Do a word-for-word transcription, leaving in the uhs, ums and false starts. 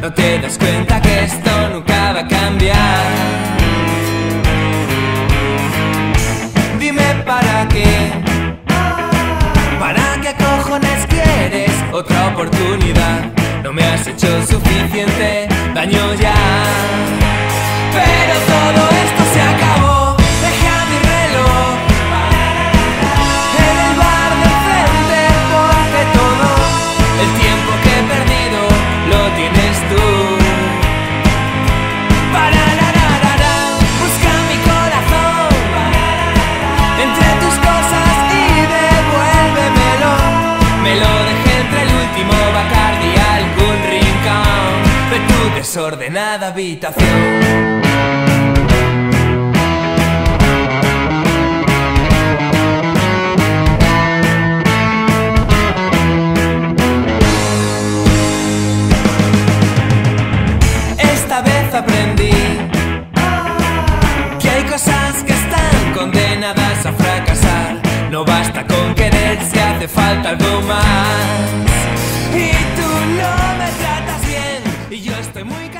cuando te das cuenta que esto nunca va a cambiar. Dime para qué, para qué cojones quieres otra oportunidad. No me has hecho suficiente daño ya, pero todo esto se acabó. Deja mi reloj en el bar del frente, porque todo el tiempo que he perdido lo tienes tú. Pararararara, busca mi corazón entre tus cosas y devuélvemelo. Me lo dejé entre el último Bacardi y algún rincón de tu desordenada habitación. Aprendí que hay cosas que están condenadas a fracasar. No basta con querer, si hace falta algo más. Y tú no me tratas bien y yo estoy muy cansado.